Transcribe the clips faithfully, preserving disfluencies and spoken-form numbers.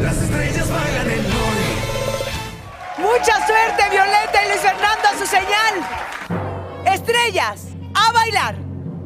Las estrellas bailan en hoy. Mucha suerte, Violeta y Luis Fernando, a su señal. Estrellas, a bailar.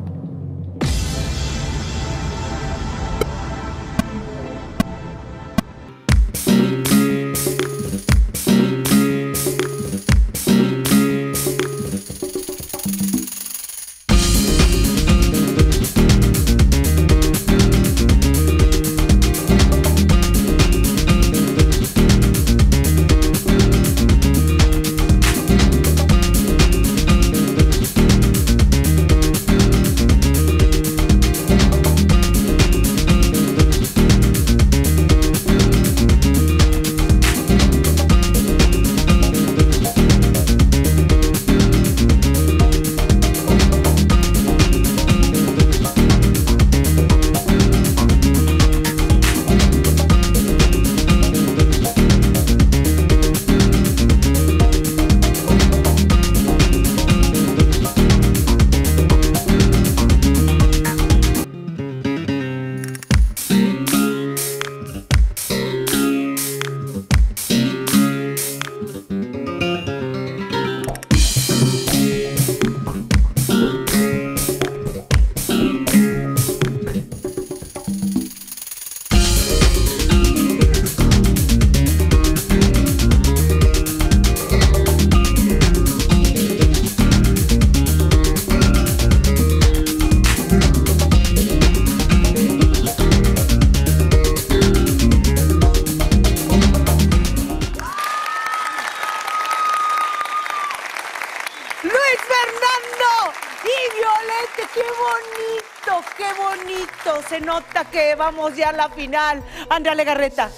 Qué bonito, se nota que vamos ya a la final. Andrea Legarreta.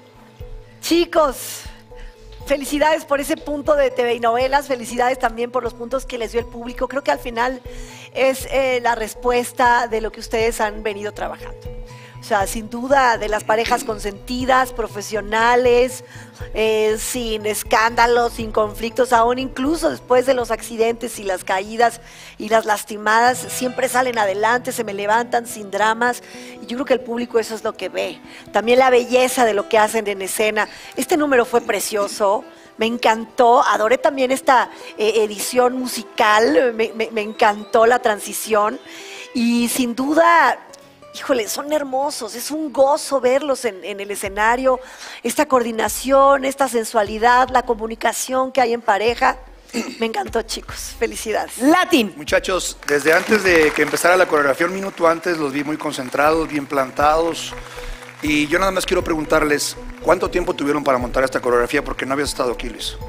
Chicos, felicidades por ese punto de T V y novelas, felicidades también por los puntos que les dio el público. Creo que al final es eh, la respuesta de lo que ustedes han venido trabajando. O sea, sin duda, de las parejas consentidas, profesionales, eh, sin escándalos, sin conflictos, aún incluso después de los accidentes y las caídas y las lastimadas, siempre salen adelante, se me levantan sin dramas. Y yo creo que el público eso es lo que ve. También la belleza de lo que hacen en escena. Este número fue precioso. Me encantó, adoré también esta eh, edición musical, me, me, me encantó la transición. Y sin duda... Híjole, son hermosos, es un gozo verlos en, en el escenario, esta coordinación, esta sensualidad, la comunicación que hay en pareja. Me encantó, chicos, felicidades. Latin. Muchachos, desde antes de que empezara la coreografía, un minuto antes, los vi muy concentrados, bien plantados. Y yo nada más quiero preguntarles, ¿cuánto tiempo tuvieron para montar esta coreografía? Porque no habías estado aquí, Luis.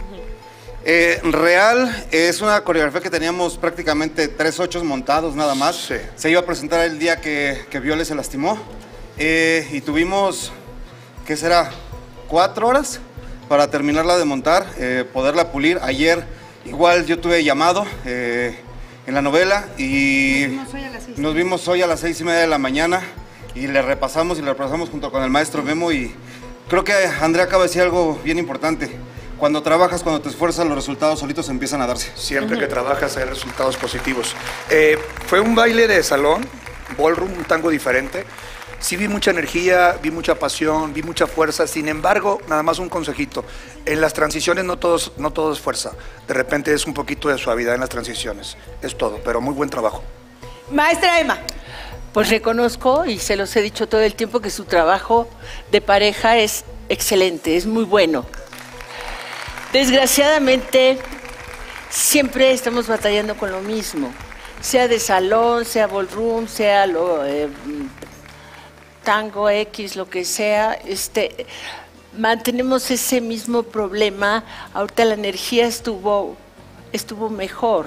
Eh, real, es una coreografía que teníamos prácticamente tres ochos montados nada más. Sí. Se iba a presentar el día que, que Viole se lastimó. Eh, y tuvimos, ¿qué será? Cuatro horas para terminarla de montar, eh, poderla pulir. Ayer igual yo tuve llamado eh, en la novela y nos vimos hoy a las seis, nos vimos hoy a las seis y media de la mañana y le repasamos y le repasamos junto con el maestro Memo y creo que Andrea acaba de decir algo bien importante. Cuando trabajas, cuando te esfuerzas, los resultados solitos empiezan a darse. Siempre que trabajas hay resultados positivos. Eh, fue un baile de salón, ballroom, un tango diferente. Sí vi mucha energía, vi mucha pasión, vi mucha fuerza. Sin embargo, nada más un consejito. En las transiciones no, todos, no todo es fuerza. De repente es un poquito de suavidad en las transiciones. Es todo, pero muy buen trabajo. Maestra Emma. Pues reconozco, y se los he dicho todo el tiempo, que su trabajo de pareja es excelente, es muy bueno. Desgraciadamente, siempre estamos batallando con lo mismo, sea de salón, sea ballroom, sea lo, eh, tango X, lo que sea, este, mantenemos ese mismo problema. Ahorita la energía estuvo, estuvo mejor,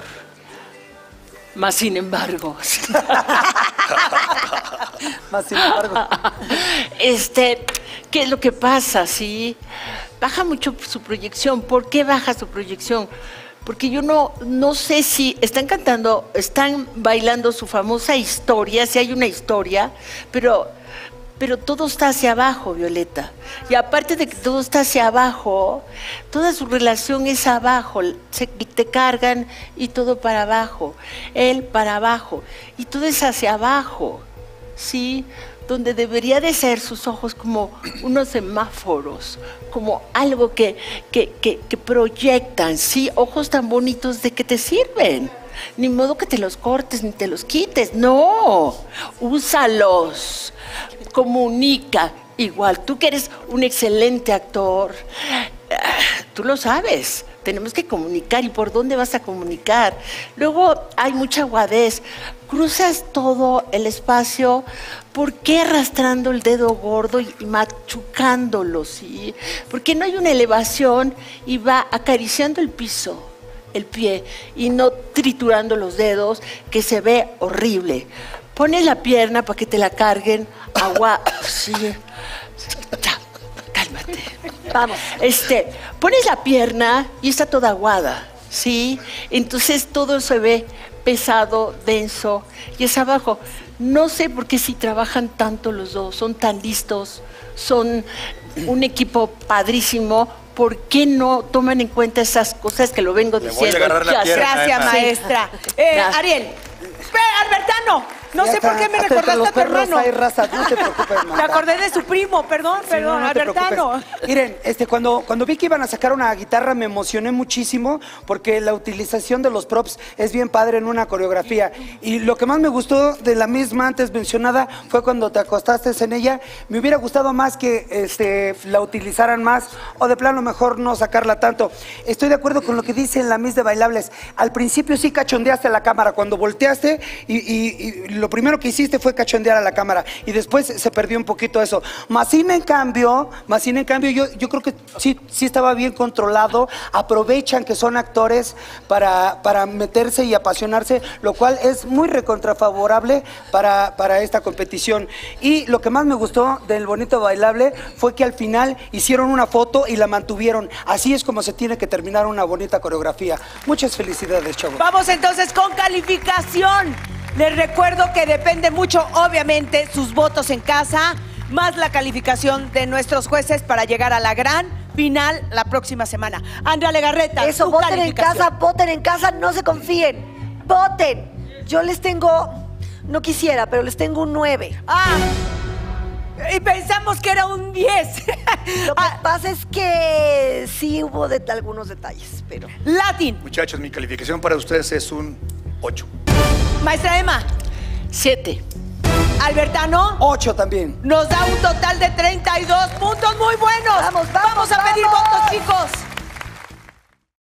más sin embargo. Más sin embargo. Este, ¿qué es lo que pasa? ¿Sí? Baja mucho su proyección. ¿Por qué baja su proyección? Porque yo no, no sé si están cantando, están bailando su famosa historia, si hay una historia, pero, pero todo está hacia abajo, Violeta. Y aparte de que todo está hacia abajo, toda su relación es abajo, se, te cargan y todo para abajo, él para abajo, y todo es hacia abajo, ¿sí? donde debería de ser sus ojos como unos semáforos, como algo que, que, que, que proyectan, ¿sí? Ojos tan bonitos, ¿de qué te sirven? Ni modo que te los cortes ni te los quites, no, úsalos, comunica. Igual, tú que eres un excelente actor, tú lo sabes, tenemos que comunicar. ¿Y por dónde vas a comunicar? Luego hay mucha aguadez, cruzas todo el espacio, ¿por qué arrastrando el dedo gordo y machucándolo, sí? ¿Por qué no hay una elevación y va acariciando el piso, el pie, y no triturando los dedos, que se ve horrible? Pones la pierna para que te la carguen, agua, sí. Ya, cálmate. Vamos. Este, pones la pierna y está toda aguada, ¿sí? Entonces todo se ve pesado, denso, y es abajo. No sé por qué si trabajan tanto los dos, son tan listos, son un equipo padrísimo. ¿Por qué no toman en cuenta esas cosas que lo vengo Le diciendo? voy a agarrar la pierna. Gracias, Ana. maestra. Eh, Gracias. Ariel, espera, Albertano. No Ya sé por está, qué me hasta entre recordaste los a tu perros hermano. hay raza, no te preocupes, Me Marta. acordé de su primo, perdón, Sí, perdón, no, no te Albertano. preocupes. Miren, este, cuando, cuando vi que iban a sacar una guitarra me emocioné muchísimo porque la utilización de los props es bien padre en una coreografía. Y lo que más me gustó de la misma antes mencionada fue cuando te acostaste en ella. Me hubiera gustado más que este, la utilizaran más o de plano mejor no sacarla tanto. Estoy de acuerdo con lo que dice la Miss de Bailables. Al principio sí cachondeaste a la cámara cuando volteaste y, y, y lo primero que hiciste fue cachondear a la cámara y después se perdió un poquito eso. Masín en cambio, Masín en cambio yo, yo creo que sí, sí estaba bien controlado, aprovechan que son actores para, para meterse y apasionarse, lo cual es muy recontrafavorable para, para esta competición. Y lo que más me gustó del Bonito Bailable fue que al final hicieron una foto y la mantuvieron. Así es como se tiene que terminar una bonita coreografía. Muchas felicidades, chavos. Vamos entonces con calificación. Les recuerdo que depende mucho, obviamente, sus votos en casa, más la calificación de nuestros jueces para llegar a la gran final la próxima semana. Andrea Legarreta, Eso, tu voten en calificación. casa, voten en casa, no se confíen. Voten. Yo les tengo, no quisiera, pero les tengo un nueve. Ah, y pensamos que era un diez. Lo que Ah, pasa es que sí hubo de, algunos detalles, pero... Latin, Muchachos, mi calificación para ustedes es un ocho. maestra Emma, Siete. Albertano, Ocho también. nos da un total de treinta y dos puntos muy buenos. Vamos, vamos, a pedir vamos. votos, chicos.